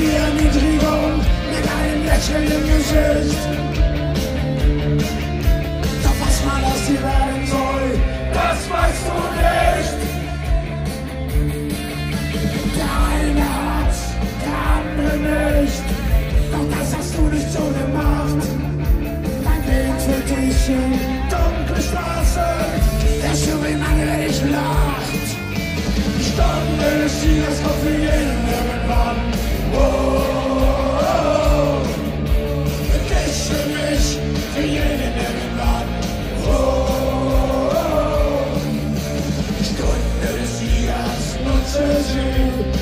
die Erniedrigung mit einem Lächeln im Gesicht. Doch was man aus dir werden soll, das weißt du nicht. Der eine hat, der andere nicht. Doch das hast du nicht so gemacht. Dein Weg führt dich in dunkle Straßen, der Jurymann dich lacht. Stunde des Siegers kommt für jeden irgendwann. Oh, oh, oh. Für dich, für mich, für jeden irgendwann. Oh, oh, oh. Stunde des Siegers, nutze sie.